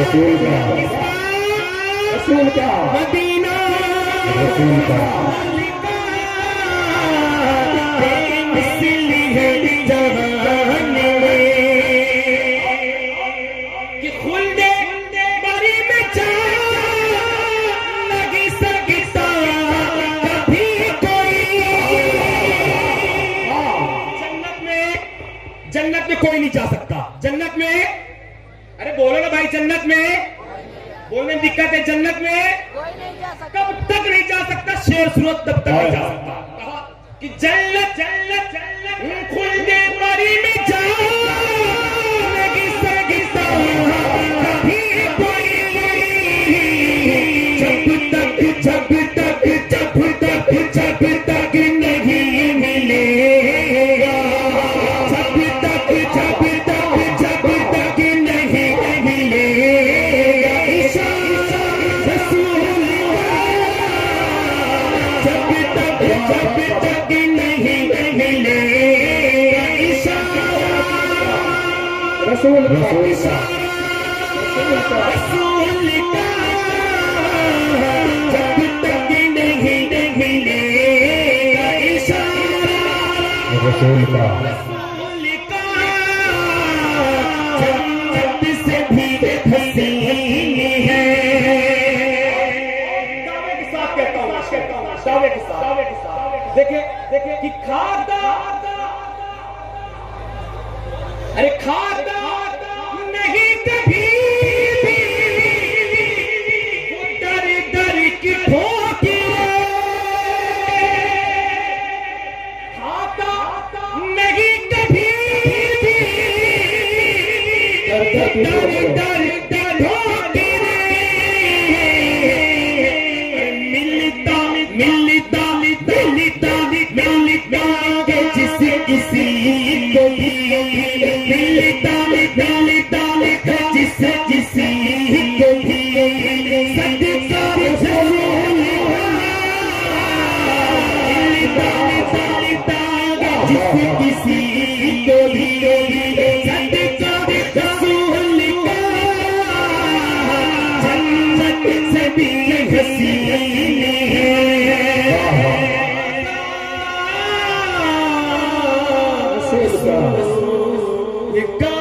रसूल का, रसूल का, मदीना रसूल का। इसलिए जवान कि खुल्दे बारी में जा लगी सकता कभी कोई। जन्नत में कोई नहीं जा सकता। जन्नत में, अरे बोलो ना भाई, जन्नत में बोलने में दिक्कत है। जन्नत में कोई नहीं जा सकता। कब तक नहीं जा सकता? शेर सूरत तब तक नहीं जा सकता। कहा कि जन्नत जन्नत जन्नत खुल्दे बारी में जा लगी सकता कभी कोई। जब तक जब तक जब तक जब तक नहीं मिलेगा, जब तक जब तक जब तक नहीं मिलेगा इशारा रसूल का। जब तक नहीं मिलेगा इशारा रसूल का, रसूल का। जब तक नहीं मिलेगा इशारा रसूल का। रसूल का। जन्नत से भी हसीन है। दावे के साथ कहता हूँ, दावे के साथ देखिए देखिए कि खाता, अरे खाता नहीं कभी भी वो डर डर की ठोकरें। खाता नहीं कभी भी डर डर की ठोकरें। मिलता मिलता मिलता मिलता जिसे किसी को भी मिलता मिलता जिसे किसी को भी सदका रसूल मिलता मिलता जिसे किसी को भी सदका रसूल का। जन्नत से भी हसीन रसूल का। है।